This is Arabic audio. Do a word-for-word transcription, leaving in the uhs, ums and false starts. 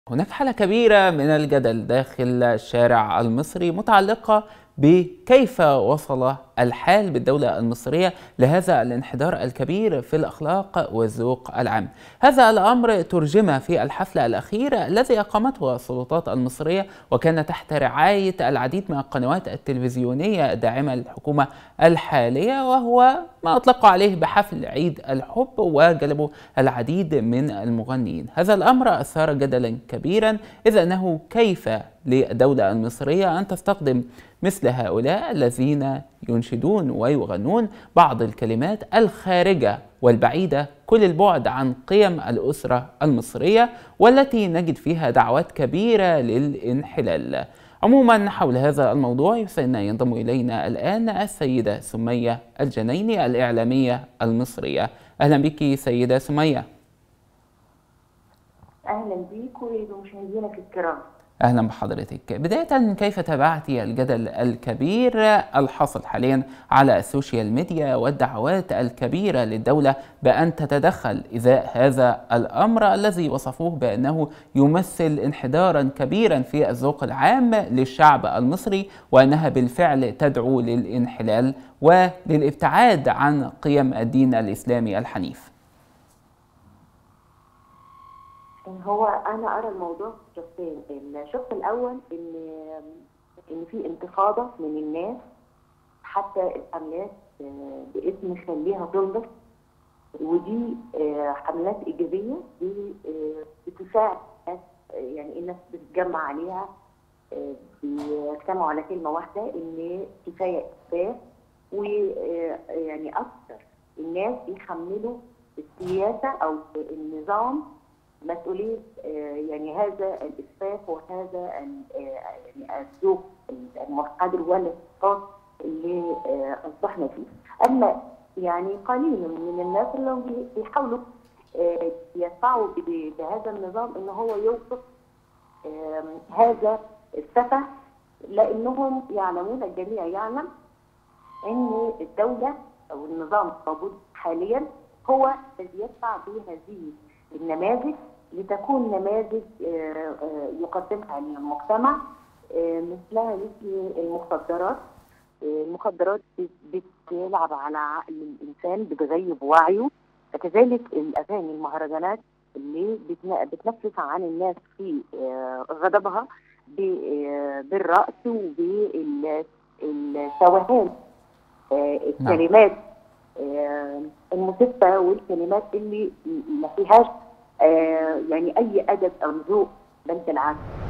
هناك حالة كبيرة من الجدل داخل الشارع المصري متعلقة بكيف وصل الحال بالدولة المصرية لهذا الانحدار الكبير في الأخلاق والذوق العام. هذا الأمر ترجم في الحفل الأخير الذي أقامته السلطات المصرية، وكان تحت رعاية العديد من القنوات التلفزيونية الداعمة للحكومة الحالية، وهو ما أطلقوا عليه بحفل عيد الحب، وجلبوا العديد من المغنيين. هذا الأمر أثار جدلا كبيرا، إذ أنه كيف للدولة المصرية أن تستخدم مثل هؤلاء الذين ينشدون ويغنون بعض الكلمات الخارجة والبعيدة كل البعد عن قيم الأسرة المصرية، والتي نجد فيها دعوات كبيرة للانحلال. عموما حول هذا الموضوع يسعدنا ينضم إلينا الآن السيدة سمية الجنيني الإعلامية المصرية. أهلا بك سيدة سمية. أهلا بك وبمشاهدينك الكرام. أهلا بحضرتك. بداية، كيف تابعت الجدل الكبير الحاصل حاليا على السوشيال ميديا والدعوات الكبيرة للدولة بأن تتدخل إزاء هذا الأمر الذي وصفوه بأنه يمثل انحدارا كبيرا في الذوق العام للشعب المصري، وأنها بالفعل تدعو للانحلال وللابتعاد عن قيم الدين الإسلامي الحنيف؟ هو أنا أرى الموضوع شقين. الشق الأول إن إن في انتفاضة من الناس، حتى الحملات باسم خليها تنضف، ودي حملات إيجابية بتساعد الناس، يعني الناس بتتجمع عليها، بيجتمعوا على كلمة واحدة إن كفاية إسفاف، ويعني أكثر الناس بيحملوا السياسة أو النظام مسؤولية يعني هذا الإسفاف وهذا يعني الذوق المنحدر والانحطاط اللي أصبحنا فيه. أما يعني قليل من الناس اللي بيحاولوا يدفعوا بهذا النظام إن هو يوصف هذا السفه، لأنهم يعلمون، الجميع يعلم إن الدولة أو النظام الموجود حاليا هو الذي يدفع بهذه النماذج لتكون نماذج يقدمها للمجتمع، مثلها مثل المخدرات. المخدرات بتلعب على عقل الإنسان، بتغيب وعيه، كذلك الأغاني المهرجانات اللي بتنفس عن الناس في غضبها بالرقص وبالتوهان، الكلمات المسفة والكلمات اللي ما فيهاش يعني أي أدب أو ذوق، بل بالعكس.